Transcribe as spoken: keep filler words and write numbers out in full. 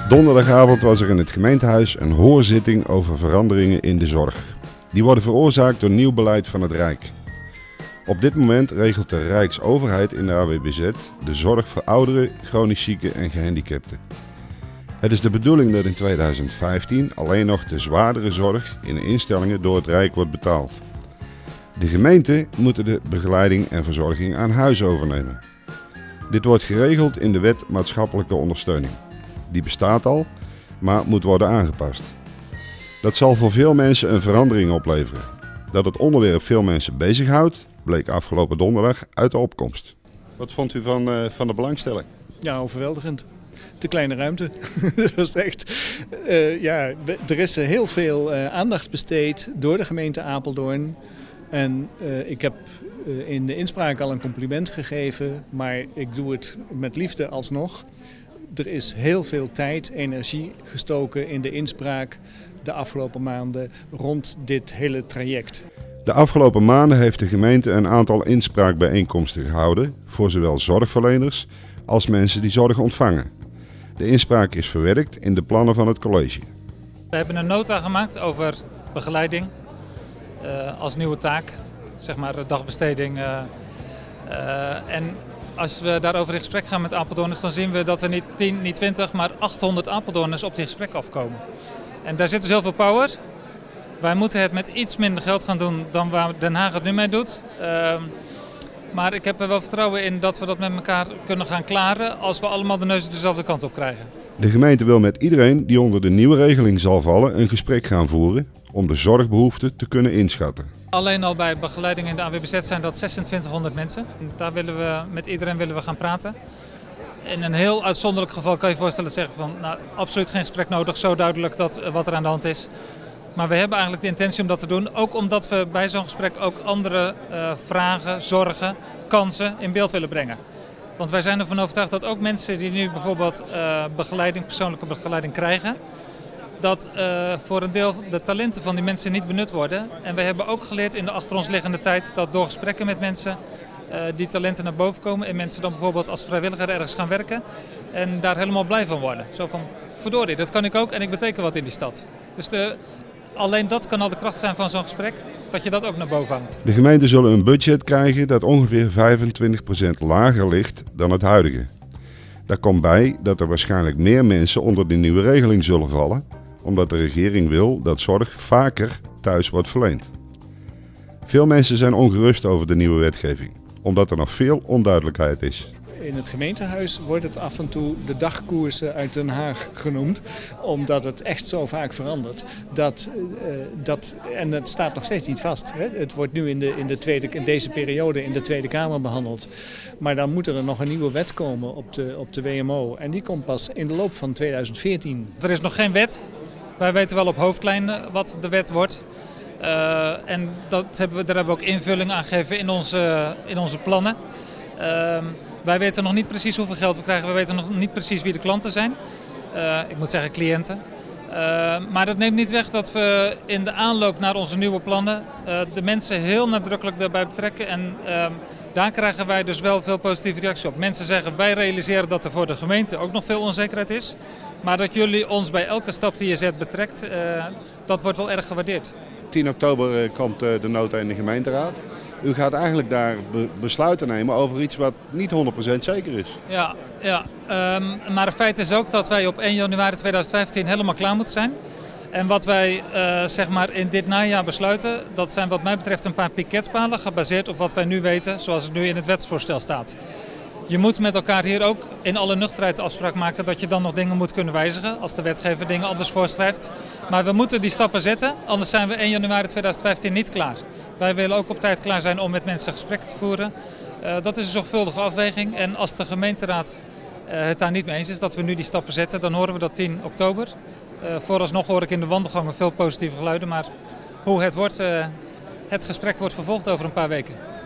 Donderdagavond was er in het gemeentehuis een hoorzitting over veranderingen in de zorg. Die worden veroorzaakt door nieuw beleid van het Rijk. Op dit moment regelt de Rijksoverheid in de A W B Z de zorg voor ouderen, chronisch zieken en gehandicapten. Het is de bedoeling dat in tweeduizend vijftien alleen nog de zwaardere zorg in de instellingen door het Rijk wordt betaald. De gemeenten moeten de begeleiding en verzorging aan huis overnemen. Dit wordt geregeld in de Wet Maatschappelijke Ondersteuning. Die bestaat al, maar moet worden aangepast. Dat zal voor veel mensen een verandering opleveren. Dat het onderwerp veel mensen bezighoudt, bleek afgelopen donderdag uit de opkomst. Wat vond u van, uh, van de belangstelling? Ja, overweldigend. Te kleine ruimte. Dat is echt, uh, ja, er is heel veel uh, aandacht besteed door de gemeente Apeldoorn. En uh, ik heb uh, in de inspraak al een compliment gegeven, maar ik doe het met liefde alsnog. Er is heel veel tijd, energie gestoken in de inspraak de afgelopen maanden rond dit hele traject. De afgelopen maanden heeft de gemeente een aantal inspraakbijeenkomsten gehouden voor zowel zorgverleners als mensen die zorg ontvangen. De inspraak is verwerkt in de plannen van het college. We hebben een nota gemaakt over begeleiding uh, als nieuwe taak, zeg maar dagbesteding. Uh, uh, en als we daarover in gesprek gaan met Apeldoorners, dan zien we dat er niet tien, niet twintig, maar achthonderd Apeldoorners op die gesprek afkomen. En daar zit dus heel veel power. Wij moeten het met iets minder geld gaan doen dan waar Den Haag het nu mee doet. Uh, maar ik heb er wel vertrouwen in dat we dat met elkaar kunnen gaan klaren als we allemaal de neus dezelfde kant op krijgen. De gemeente wil met iedereen die onder de nieuwe regeling zal vallen een gesprek gaan voeren om de zorgbehoeften te kunnen inschatten. Alleen al bij begeleiding in de A W B Z zijn dat zesentwintighonderd mensen. Daar willen we met iedereen willen we gaan praten. In een heel uitzonderlijk geval kan je je voorstellen zeggen van nou, absoluut geen gesprek nodig, zo duidelijk dat, wat er aan de hand is. Maar we hebben eigenlijk de intentie om dat te doen, ook omdat we bij zo'n gesprek ook andere uh, vragen, zorgen, kansen in beeld willen brengen. Want wij zijn ervan overtuigd dat ook mensen die nu bijvoorbeeld uh, begeleiding, persoonlijke begeleiding krijgen, dat uh, voor een deel de talenten van die mensen niet benut worden. En we hebben ook geleerd in de achter ons liggende tijd dat door gesprekken met mensen uh, die talenten naar boven komen en mensen dan bijvoorbeeld als vrijwilliger ergens gaan werken en daar helemaal blij van worden. Zo van, verdorie, dat kan ik ook en ik beteken wat in die stad. Dus de, alleen dat kan al de kracht zijn van zo'n gesprek, dat je dat ook naar boven hangt. De gemeenten zullen een budget krijgen dat ongeveer vijfentwintig procent lager ligt dan het huidige. Daar komt bij dat er waarschijnlijk meer mensen onder de nieuwe regeling zullen vallen, omdat de regering wil dat zorg vaker thuis wordt verleend. Veel mensen zijn ongerust over de nieuwe wetgeving, omdat er nog veel onduidelijkheid is. In het gemeentehuis wordt het af en toe de dagkoersen uit Den Haag genoemd, omdat het echt zo vaak verandert. Dat, uh, dat, en het staat nog steeds niet vast. Hè? Het wordt nu in, de, in, de tweede, in deze periode in de Tweede Kamer behandeld. Maar dan moet er nog een nieuwe wet komen op de, op de W M O en die komt pas in de loop van tweeduizend veertien. Er is nog geen wet. Wij weten wel op hoofdlijn wat de wet wordt. Uh, en dat hebben we, daar hebben we ook invulling aan gegeven in onze, in onze plannen. Uh, wij weten nog niet precies hoeveel geld we krijgen. We weten nog niet precies wie de klanten zijn. Uh, ik moet zeggen cliënten. Uh, maar dat neemt niet weg dat we in de aanloop naar onze nieuwe plannen uh, de mensen heel nadrukkelijk daarbij betrekken. En uh, daar krijgen wij dus wel veel positieve reacties op. Mensen zeggen wij realiseren dat er voor de gemeente ook nog veel onzekerheid is. Maar dat jullie ons bij elke stap die je zet betrekt, uh, dat wordt wel erg gewaardeerd. tien oktober komt de nota in de gemeenteraad. U gaat eigenlijk daar besluiten nemen over iets wat niet honderd procent zeker is. Ja, ja. Um, maar het feit is ook dat wij op één januari tweeduizend vijftien helemaal klaar moeten zijn. En wat wij uh, zeg maar in dit najaar besluiten, dat zijn wat mij betreft een paar piketpalen gebaseerd op wat wij nu weten, zoals het nu in het wetsvoorstel staat. Je moet met elkaar hier ook in alle nuchterheid afspraak maken dat je dan nog dingen moet kunnen wijzigen als de wetgever dingen anders voorschrijft. Maar we moeten die stappen zetten, anders zijn we één januari tweeduizend vijftien niet klaar. Wij willen ook op tijd klaar zijn om met mensen gesprekken te voeren. Uh, dat is een zorgvuldige afweging en als de gemeenteraad uh, het daar niet mee eens is dat we nu die stappen zetten, dan horen we dat tien oktober. Uh, vooralsnog hoor ik in de wandelgangen veel positieve geluiden, maar hoe het wordt, uh, het gesprek wordt vervolgd over een paar weken.